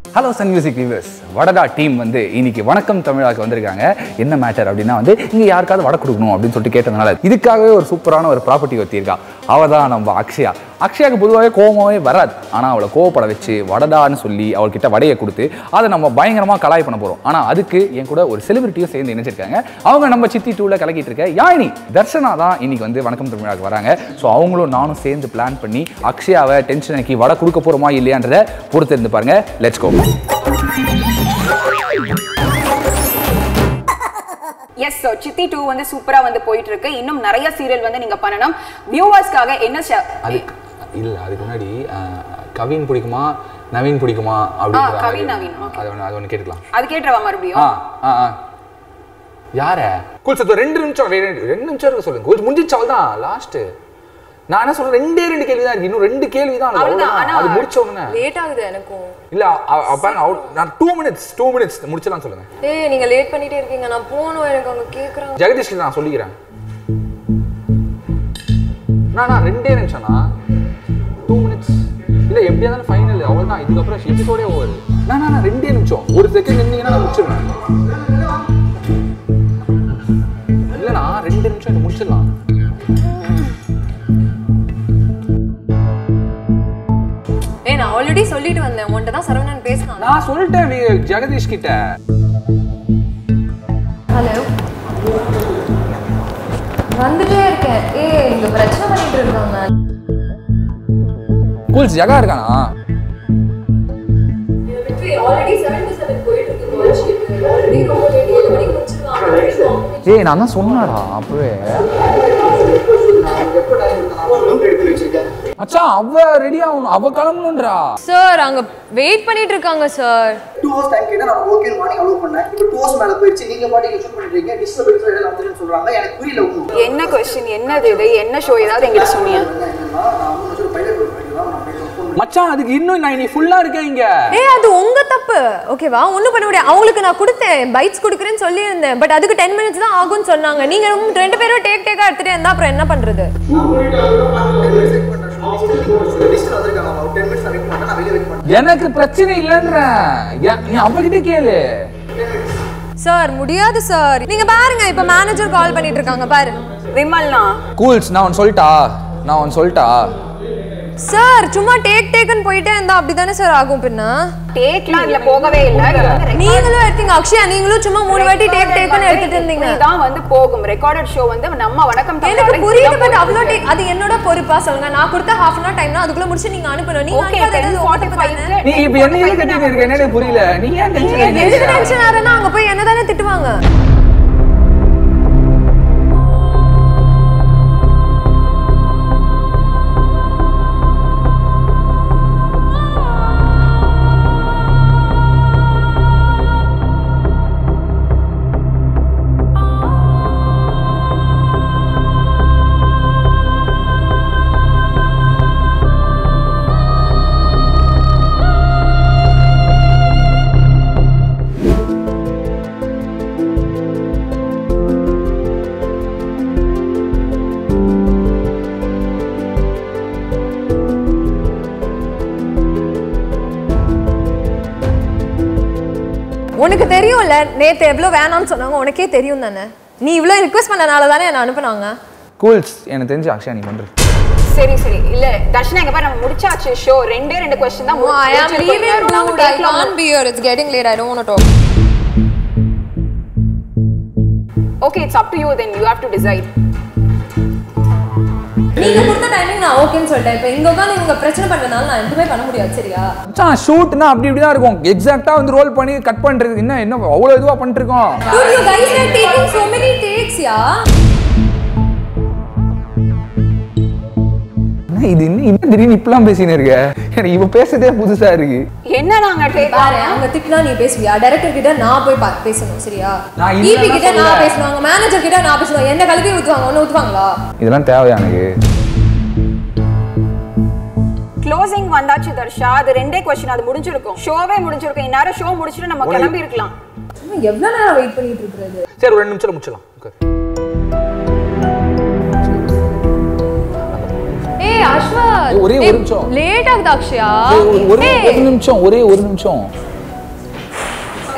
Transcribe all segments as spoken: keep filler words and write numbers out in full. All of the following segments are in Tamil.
Hello Sun Music viewers. Vada team வந்து இன்னைக்கு வணக்கம் தமிழாக்கு வந்திருக்காங்க. என்ன மேட்டர் அப்படினா வந்து இங்க யாருக்காவது வட கொடுக்கணும் அப்படினு சொல்லிட்டு கேட்டதனால இதுக்காகவே ஒரு சூப்பரான ஒரு ப்ராப்பர்ட்டி வச்சிருக்கா. அவதான் நம்ம அக்ஷயா. அக்ஷயாக்கு பொதுவாகவே கோவமாவே வராது. ஆனா அவளை கோவப்பட வச்சு வடடான்னு சொல்லி அவர்கிட்ட வடையை கொடுத்து அதை நம்ம பயங்கரமா கலாய் பண்ண போறோம். ஆனா அதுக்கு என் கூட ஒரு செலிபிரிட்டியும் சேர்ந்து இணைச்சிருக்காங்க. அவங்க நம்ம சித்தி டூல கலக்கிட்டு இருக்க யாழினி தர்ஷனா தான் இன்னைக்கு வந்து வணக்கம் தமிழாக்கு வராங்க. ஸோ அவங்களும் நானும் சேர்ந்து பிளான் பண்ணி அக்ஷயாவை டென்ஷன் ஆக்கி வடை கொடுக்க போறோமா இல்லையான்றதை பொறுத்து இருந்து பாருங்க. Let's go. Yes sir, Chithi two வந்து சூப்பரா வந்து போயிட்டு இருக்கு. இன்னும் நிறைய சீரியல் வந்து நீங்க பண்ணனும். வியூவர்ஸ்க்காக என்ன அதுக்கு இல்ல அதுக்கு முன்னாடி கவின் பிடிக்குமா நவீன் பிடிக்குமா அப்படிங்கற கவின் நவீன் அது ஒன்னு அது ஒன்னு கேட்கலாம். அது கேட்றவா மறுபடியும்? ஆ ஆ யார? கூல் சத்தோ ரெண்டு நிமிஷம் ரெண்டு நிமிஷம் இருக்க சொல்லுங்க. கூல் முடிஞ்சிச்சவள் தான் லாஸ்ட். நான் என்ன சொல்றேன் ரெண்டே ரெண்டு கேள்வி தான் இருக்கு. இன்னும் ரெண்டு கேள்வி தான் இருக்கு. அது முடிச்ச உடனே லேட் ஆகுது எனக்கு. இல்ல அப்ப நான் two minutes two minutes முடிச்சலாம் சொல்லுங்க. ஏய் நீங்க லேட் பண்ணிட்டே இருக்கீங்க. நான் போணும் எனக்கு அவங்க கேக்குறாங்க. ஜெகதீஷ் நான் சொல்லிக்கிறேன். நான் நான் ரெண்டே நிமிஷம்னா two minutes. இல்ல எப்படியா இருந்தாலும் ஃபைனல் அவ்வளவுதான். இதுக்கு அப்புறம் எபிசோடே ஓவர். நான் நான் ரெண்டே நிமிஷம் ஒரு செகண்ட் நின்னீங்கன்னா நான் முடிச்சிடுவேன். இல்ல நான் ரெண்டு நிமிஷம் இத முடிச்சிடலாம். நான் ஆல்ரெடி சொல்லிட்டு வந்தேன். உன்கிட்ட தான் சரவணன் பேசணும். நான் சொல்லிட்டேன் ஜெகதீஷ் கிட்ட. ஹலோ வந்துட்டே இருக்கேன். ஏய் இங்க பிரச்சனை பண்ணிட்டு இருக்காங்க. கூல்ஸ் ஜகா இருக்கானா? ஆல்ரெடி seven to seven போயிட்டு இருக்கு கோல்ஷீட். ஆல்ரெடி ரொம்ப லேட் ஏழு மணிக்கு முடிச்சிருவாங்க. ஏய் நான் தான் சொன்னாடா அப்பவே. அச்சா அவ ரெடி ஆகணும். அவ கிளம்பணும்ன்றா. சார் அங்க வெயிட் பண்ணிட்டு இருக்காங்க சார். two hours டைம் கேட்டா நான் ஓகே மார்னிங் அலோவ் பண்ணேன். இப்போ two hours மேல போயிடுச்சு. நீங்க பாட்டி ஷூட் பண்ணிட்டீங்க. டிஸ்டர்பன்ஸ் எல்லாம் வந்துன்னு சொல்றாங்க. எனக்கு புரியல உங்களுக்கு. என்ன क्वेश्चन என்னது இது? என்ன ஷோ ஏதாவது என்கிட்ட சொன்னியா? நான் உங்களுக்கு ஒரு பைலட் பண்ணிடலாம். நான் மச்சான் அதுக்கு இன்னும் நான் நீ ஃபுல்லா இருக்கேன் இங்க. ஏய் அது உங்க தப்பு. ஓகேவா? ஒண்ணும் பண்ண முடியாது. அவங்களுக்கு நான் கொடுத்தேன் பைட்ஸ் கொடுக்கறேன்னு சொல்லி இருந்தேன். பட் அதுக்கு ten minutes தான் ஆகும்னு சொன்னாங்க. நீங்க ரெண்டு பேரும் டேக் டேக்கா எடுத்துட்டே இருந்தா அப்புறம் என்ன பண்றது? எனக்கு பிரச்சனை இல்லன்ற. நீ அவகிட்ட கேளு. சார் முடியாது சார். நீங்க பாருங்க இப்ப மேனேஜர் கால் பண்ணிட்டு இருக்காங்க பாரு. விமல்னா கூல்ஸ் நான் ஒன்னு சொல்லிட்டா நான் ஒன்னு சொல்லிட்டா சார் சும்மா டேக் டேக்கன் போயிட்டே இருந்தா அப்படிதானே சார் ஆகும். பின்ன டேக்லாம் இல்ல போகவே இல்ல. நீங்களும் எடுத்தீங்க அக்ஷயா. நீங்களும் சும்மா மூணு வாட்டி டேக் டேக்கன் எடுத்துட்டு இருந்தீங்க. இதான் வந்து போகும். ரெக்கார்டட் ஷோ வந்து நம்ம வணக்கம் தமிழ். எனக்கு புரியுது. பட் அவ்ளோ டேக் அது என்னோட பொறுப்பா சொல்லுங்க. நான் கொடுத்த half an hour டைம்னா அதுக்குள்ள முடிச்சு நீங்க அனுப்பணும். நீங்க அனுப்பாதது forty-five. நீ இப்போ என்ன ஏன் கட்டிட்டு இருக்க? எனக்கு புரியல. நீ ஏன் டென்ஷன் ஆறீங்க? எதுக்கு டென்ஷன் ஆறேன்னா அங்க போய் என்ன தானே திட்டுவாங்க. உனக்கு தெரியும்ல நேத்து எவ்வளவு வேணாம்னு சொன்னாங்க. உனக்கே தெரியும் தானே. நீ இவ்வளவு ரிக்வெஸ்ட் பண்ணனால தானே என்ன அனுப்புனாங்க. கூல்ஸ் எனக்கு தெரிஞ்சு அக்ஷயா நீ பண்ற. சரி சரி இல்ல தர்ஷனா எங்க பாரு நம்ம முடிச்சாச்சு ஷோ. ரெண்டே ரெண்டு क्वेश्चन தான். I am leaving dude. I can't be here. It's getting late. I don't want to talk. Okay, it's up to you then. You have to decide. நீங்க கொடுத்த டைமிங் நான் ஓகேன்னு சொல்லிட்டேன். இப்போ இங்க உட்கார்ந்து இவங்க பிரச்சனை பண்றதால நான் எதுவுமே பண்ண முடியாது. சரியா? மச்சான் ஷூட்னா அப்படி இப்படி தான் இருக்கும். எக்ஸாக்ட்டா வந்து ரோல் பண்ணி கட் பண்றது என்ன என்ன அவ்வளவு இதுவா பண்ணிட்டு இருக்கோம். Dude, you guys are taking so many takes, yeah. இது என்ன இன்னும் திடீர்னு இப்பலாம் பேசினே இருக்க? எனக்கு இவ பேசுறதே புதுசா இருக்கு. என்ன நாங்க டேக் பாரு அவங்க திட்னா நீ பேசுவியா? டைரக்டர் கிட்ட நான் போய் பேசணும். சரியா? நான் ஈபி கிட்ட நான் பேசணும். மேனேஜர் கிட்ட நான் பேசணும். என்ன கழுவி ஊத்துவாங்க? ஒண்ணு ஊத்துவாங்களா? இதெல்லாம் தேவையா எனக்கு? க்ளோசிங் வந்தாச்சு தர்ஷா. அது ரெண்டே क्वेश्चन அது முடிஞ்சிருக்கும். ஷோவே முடிஞ்சிருக்கும். இன்னார ஷோ முடிச்சிட்டு நம்ம கிளம்பி இருக்கலாம். எவ்வளவு நேரம் வெயிட் பண்ணிட்டு இருக்கறது? சரி ஒரு ரெண்டு நிமிஷம் முடிச்சலாம். ஓகே. ஏய் அஸ்வத் ஒரே ஒரு நிமிஷம் லேட் ஆகுது அக்ஷயா. ஒரே ஒரு நிமிஷம் ஒரே ஒரு நிமிஷம்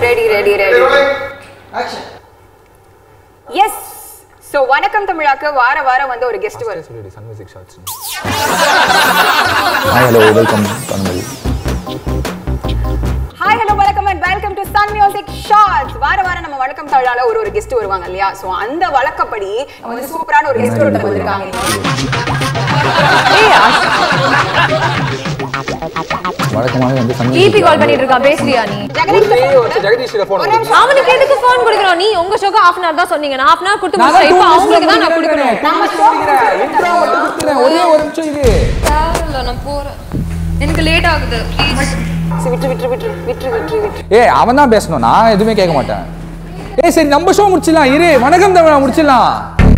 ready ready ready action yes so வணக்கம் தமிழாக்கு வார வாரம் வந்து ஒரு கெஸ்ட் வரும் சொல்லிடு Sun Music shorts hi hello welcome Tamil hi hello வணக்கம் and welcome to Sun Music shorts வார வாரம் நம்ம வணக்கம் தமிழால ஒரு ஒரு கெஸ்ட் வருவாங்க இல்லையா சோ அந்த வழக்கப்படி வந்து சூப்பரான ஒரு கெஸ்ட் ஒருத்தர் வந்திருக்காங்க வழக்கமாவே வந்து சன் ஈபி கால் பண்ணிட்டு இருக்கா பேசுறியா நீ ஜெகதீஷ்ல போன் அவனுக்கு எதுக்கு ஃபோன் கொடுக்கறோம் நீ உங்க ஷோக்கு half an hour தான் சொன்னீங்க நான் half an hour கொடுத்து முடிச்சேன் இப்போ அவங்களுக்கு தான் நான் கொடுக்கணும் நம்ம ஷோ இன்ட்ரோ மட்டும் கொடுத்துறேன் ஒரே ஒரு நிமிஷம் இது இல்ல நான் போறேன் எனக்கு லேட் ஆகுது ப்ளீஸ் விட்டு விட்டு விட்டு விட்டு விட்டு விட்டு ஏய் அவன் தான் பேசணும் நான் எதுவுமே கேட்க மாட்டேன் ஏய் சரி நம்ம ஷோ முடிச்சிடலாம் இரு வணக்கம் தமிழா முடிச்சிடலாம்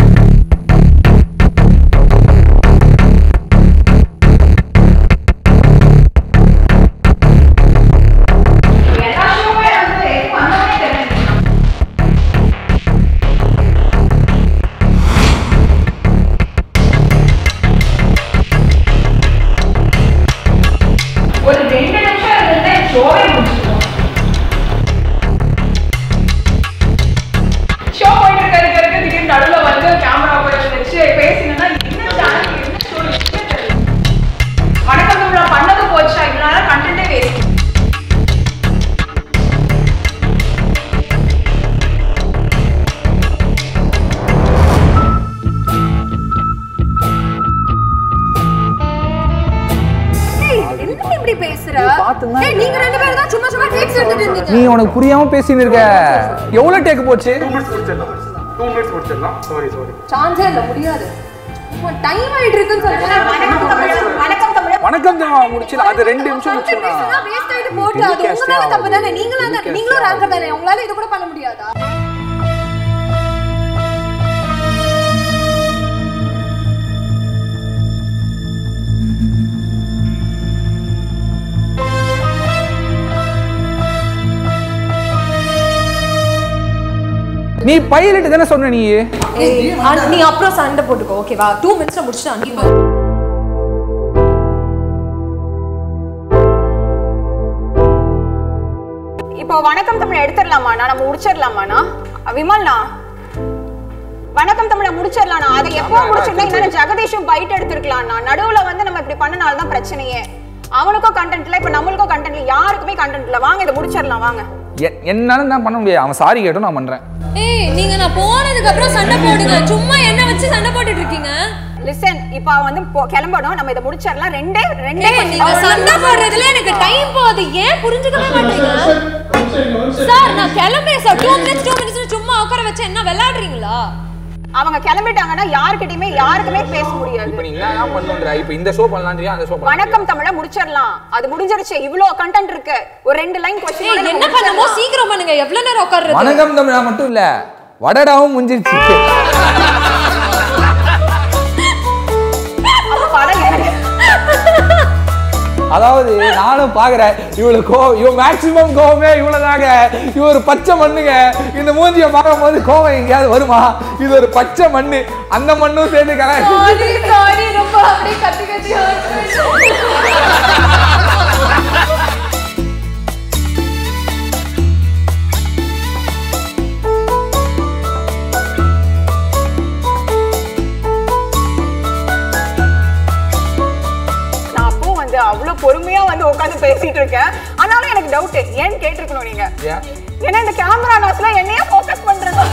நீ உனக்கு புரியாம பேசிட்டு இருக்க எவ்வளவு டேக் போச்சு two minutes முடிச்சிடலாம் two minutes முடிச்சிடலாம் சாரி சாரி சான்ஸே இல்ல முடியாது டைம் ஆயிட்டு இருக்குன்னு சொல்றேன் வணக்கம் தமிழா வணக்கம் தமிழா வணக்கம் தமிழா முடிச்சிடலாம் அது ரெண்டு நிமிஷம் முடிச்சிடலாம் வேஸ்ட் ஆயிட்டு போட்டு அது உங்களால தப்பு தானே நீங்களும் தான் நீங்களும் ரேங்கர் தானே உங்களால இது கூட பண்ண முடியாதா நீ பைலட் தானே சொன்ன நீ நீ அப்புறம் சண்டை போட்டுக்கோ ஓகேவா டூ மினிட்ஸ்ல முடிச்சுட்டு அனுப்பி இப்போ வணக்கம் தமிழ் எடுத்துடலாமாண்ணா நம்ம முடிச்சிடலாமாண்ணா விமல்ண்ணா வணக்கம் தமிழை முடிச்சிடலாம்ண்ணா அதை எப்போ முடிச்சிருந்தா இன்னும் ஜெகதீஷும் பைட் எடுத்துருக்கலாம்ண்ணா நடுவுல வந்து நம்ம இப்படி பண்ணனால தான் பிரச்சனையே அவனுக்கும் கண்டென்ட் இல்ல இப்ப நம்மளுக்கும் கண்டென்ட் இல்ல யாருக்குமே கண்டென்ட் இல்ல வாங்க இதை முடிச்சிடலாம் வாங்க என்னால நான் பண்ண முடியாது அவன் சாரி கேட்டும் நான் பண்றேன் ஏய் நீங்க நான் போனதுக்கு அப்புறம் சண்டை போடுங்க சும்மா என்ன வச்சு சண்டை போட்டுட்டு இருக்கீங்க லிசன் இப்போ வந்து கிளம்பணும் நம்ம இதை முடிச்சிடலாம் ரெண்டே ரெண்டே நீங்க சண்டை போடுறதுல எனக்கு டைம் போகுது ஏன் புரிஞ்சுக்கவே மாட்டீங்க சார் நான் கிளம்புறேன் sir two minutes two minutes சும்மா உட்கார வச்சு என்ன விளையாடுறீங்களா அவங்க கிளம்பிட்டாங்கன்னா யார்கிட்டயுமே யாருக்குமே பேச முடியாது இப்போ நீ என்ன பண்ணனும்ன்ற இப்போ இந்த ஷோ பண்ணலாம்ன்றியா அந்த ஷோ பண்ணலாம் வணக்கம் தமிழை முடிச்சிடலாம் அது முடிஞ்சிருச்சு இவ்ளோ கண்டென்ட் இருக்கு ஒரு ரெண்டு லைன் क्वेश्चन என்ன பண்ணமோ சீக்கிரம் பண்ணுங்க எவ்வளவு நேரம் உட்கார்றது வணக்கம் தமிழா மட்டும் இல்ல வடடாவும் முடிஞ்சிருச்சு அப்ப படம் அதாவது நானும் பாக்குறேன் இவளுக்கு கோ- இவ மேக்சிமம் கோவமே இவ்வளவுதாங்க இவ ஒரு பச்சை மண்ணுங்க இந்த மூஞ்சியை பார்க்கும் போது கோவம் எங்கேயாவது வருமா இது ஒரு பச்சை மண்ணு அந்த மண்ணும் சேர்ந்து கல சாரி சாரி ரொம்ப அப்படியே கத்தி கத்தி நான் அப்போ வந்து அவ்வளவு பொறுமையா வந்து உட்கார்ந்து பேசிட்டு இருக்கேன் ஆனாலும் எனக்கு டவுட் ஏன்னு கேட்டிருக்கணும் நீங்க ஏன்னா இந்த கேமரா நாஸ்ல என்னையே ஃபோக்கஸ் பண்றது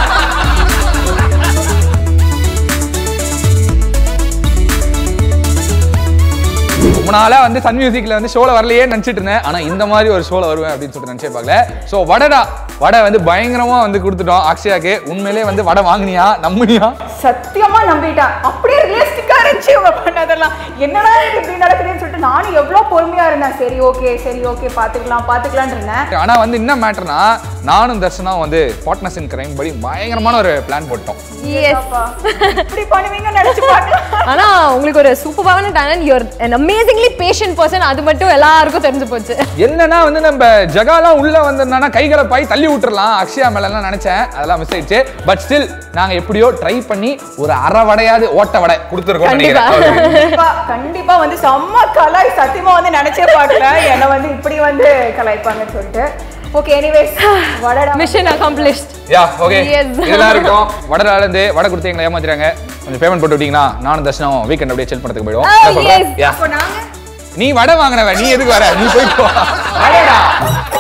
ரொம்ப நாளா வந்து சன் மியூசிக்ல வந்து ஷோல வரலையே நினைச்சிட்டு இருந்தேன் ஆனா இந்த மாதிரி ஒரு ஷோல வருவேன் அப்படின்னு சொல்லிட்டு நினைச்சே பார்க்கல சோ வடடா வடை வந்து பயங்கரமா வந்து கொடுத்துட்டோம் அக்ஷயாக்கு உண்மையிலேயே வந்து வடை வாங்குனியா நம்புனியா சத்தியமா நம்பிட்டேன் அப்படியே ரியலிஸ்டிக்கா இருந்துச்சு இவங்க பண்ணதெல்லாம் என்னடா இது இப்படி நடக்குதுன்னு சொல்லிட்டு நானும் எவ்வளவு பொறுமையா இருந்தேன் சரி ஓகே சரி ஓகே பாத்துக்கலாம் பாத்துக்கலாம்னு இருந்தேன் ஆனா வந்து என்ன மேட்டர்னா நானும் தர்ஷனா வந்து பார்ட்னர்ஸ் இன் கிரைம் படி பயங்கரமான ஒரு பிளான் போட்டோம் இப்படி பண்ணுவீங்கன்னு நினைச்சு பார்க்கலாம் ஆனா உங்களுக்கு ஒரு சூப்பரான talent you are an amazingly patient person அது மட்டும் எல்லாருக்கும் தெரிஞ்சு போச்சு என்னன்னா வந்து நம்ம ஜகாலாம் உள்ள வந்திருந்தானா கைகளை பாய் தள்ளி விட்டுறலாம் அக்ஷயா மேலாம் நினைச்சேன் அதெல்லாம் மிஸ் ஆயிடுச்சு பட் ஸ்டில் நாங்க எப்படியோ ட்ரை பண்ணி ஒரு அரை வடையாவது ஓட்ட வடை கொடுத்துருக்கோம் நினைக்கிறேன் கண்டிப்பா கண்டிப்பா வந்து செம்ம கலாய் சத்தியமா வந்து நினைச்சே பார்க்கல என்ன வந்து இப்படி வந்து கலாய்ப்பாங்கன்னு சொல்லிட்டு ஓகே எனிவேஸ் வடடா மிஷன் அகாம்ப்ளிஷ்ட் யா ஓகே இதெல்லாம் இருக்கட்டும். வடடால இருந்து வடை கொடுத்து எங்களை ஏமாத்திறாங்க. கொஞ்சம் பேமெண்ட் போட்டு விட்டீங்கன்னா நானும் தர்ஷனும் வீக்கெண்ட் அப்படியே சில் பண்ணதுக்கு போயிடுவோம். அப்போ நாங்க நீ வடை வாங்குறவ, நீ எதுக்கு வர? நீ போயிட்டு வா.